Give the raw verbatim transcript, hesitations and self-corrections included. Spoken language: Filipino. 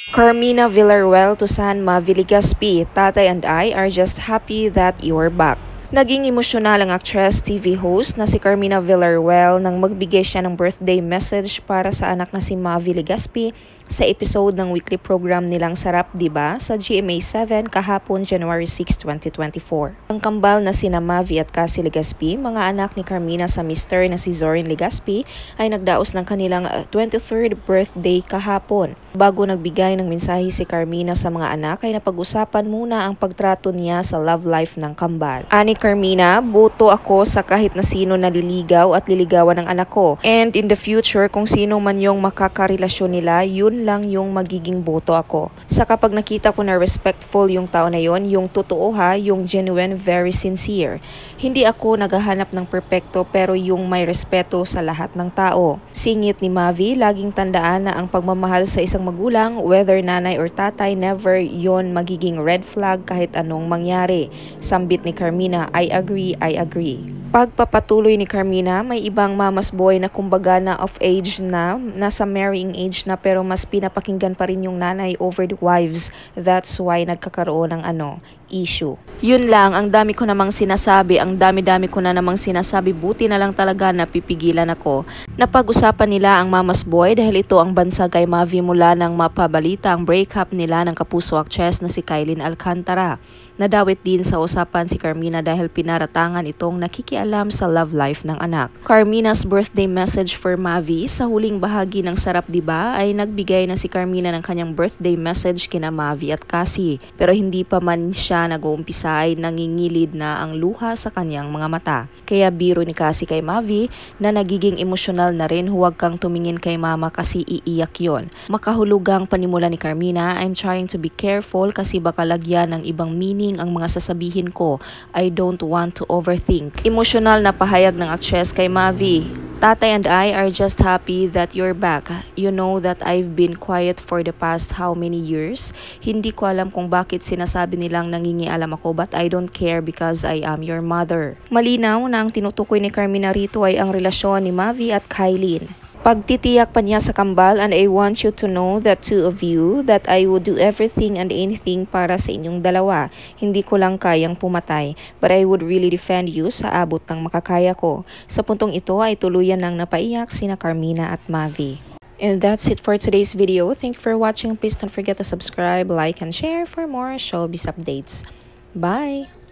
Carmina Villarreal to San Mavi Legaspi, Tatay and I are just happy that you're back. Naging emosyonal ang actress T V host na si Carmina Villarreal nang magbigay siya ng birthday message para sa anak na si Mavi Legaspi sa episode ng weekly program nilang Sarap Diba sa G M A seven kahapon January six, twenty twenty-four. Ang kambal na sina Mavi at Cassie Legaspi, mga anak ni Carmina sa mister na si Zorin Legaspi, ay nagdaos ng kanilang twenty-third birthday kahapon. Bago nagbigay ng mensahe si Carmina sa mga anak ay napag-usapan muna ang pagtrato niya sa love life ng kambal. Ani Carmina, boto ako sa kahit na sino naliligaw at liligawan ng anak ko. And in the future, kung sino man yung makakarelasyon nila, yun lang yung magiging boto ako. Sa kapag nakita ko na respectful yung tao na yon, yung totoo ha, yung genuine, very sincere. Hindi ako naghahanap ng perpekto pero yung may respeto sa lahat ng tao. Singit ni Mavi, laging tandaan na ang pagmamahal sa isang magulang, whether nanay or tatay, never yon magiging red flag kahit anong mangyari. Sambit ni Carmina, I agree, I agree. Pagpapatuloy ni Carmina, may ibang mamas boy na kumbaga na of age na, nasa marrying age na pero mas pinapakinggan pa rin yung nanay over the wives. That's why nagkakaroon ng ano, issue. Yun lang, ang dami ko namang sinasabi, ang dami-dami ko na namang sinasabi, buti na lang talaga napipigilan ako. Napag-usapan nila ang mamas boy dahil ito ang bansa kay Mavi mula nang mapabalita ang breakup nila ng kapuso actress na si Kylene Alcantara. Nadawit din sa usapan si Carmina dahil pinaratangan itong nakikialam sa love life ng anak. Carmina's birthday message for Mavi sa huling bahagi ng Sarap Diba ay nagbigay na si Carmina ng kanyang birthday message kina Mavi at Cassie. Pero hindi pa man siya nag-uumpisa ay nangingilid na ang luha sa kanyang mga mata. Kaya biro ni Cassie kay Mavi na nagiging emosyonal na rin, huwag kang tumingin kay mama kasi iiyak yon. Makahulugang panimula ni Carmina, I'm trying to be careful kasi baka lagyan ng ibang meaning ang mga sasabihin ko. I don't want to overthink. Emosyonal na pahayag ng actress kay Mavi. Tatay and I are just happy that you're back. You know that I've been quiet for the past how many years? Hindi ko alam kung bakit sinasabi nilang nangingialam ako but I don't care because I am your mother. Malinaw na ang tinutukoy ni Carmina rito ay ang relasyon ni Mavi at Kylene. Pagtitiyak pa niya sa kambal, and I want you to know that two of you, that I would do everything and anything para sa inyong dalawa. Hindi ko lang kayang pumatay, but I would really defend you sa abot ng makakaya ko. Sa puntong ito ay tuluyan nang napaiyak sina Carmina at Mavi. And that's it for today's video. Thank you for watching. Please don't forget to subscribe, like, and share for more showbiz updates. Bye!